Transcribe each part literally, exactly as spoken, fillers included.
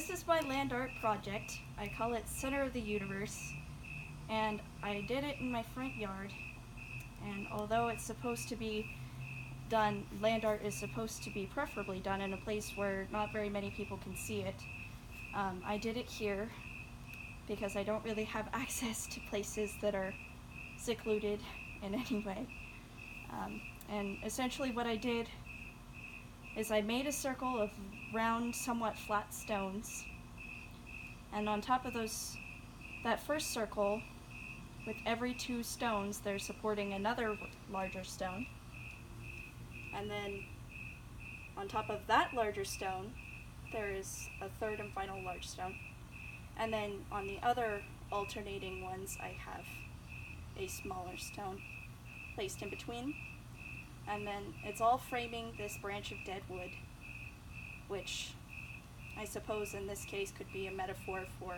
this is my land art project. I call it Center of the Universe, and I did it in my front yard. And although it's supposed to be done, land art is supposed to be preferably done in a place where not very many people can see it. Um, I did it here because I don't really have access to places that are secluded in any way. Um, and essentially what I did is I made a circle of round, somewhat flat stones, and on top of those, that first circle, with every two stones, they're supporting another larger stone. And then on top of that larger stone, there is a third and final large stone. And then on the other alternating ones, I have a smaller stone placed in between. And then it's all framing this branch of dead wood, which I suppose in this case could be a metaphor for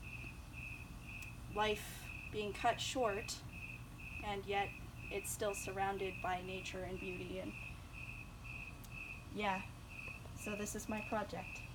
life being cut short, and yet it's still surrounded by nature and beauty. And yeah, so this is my project.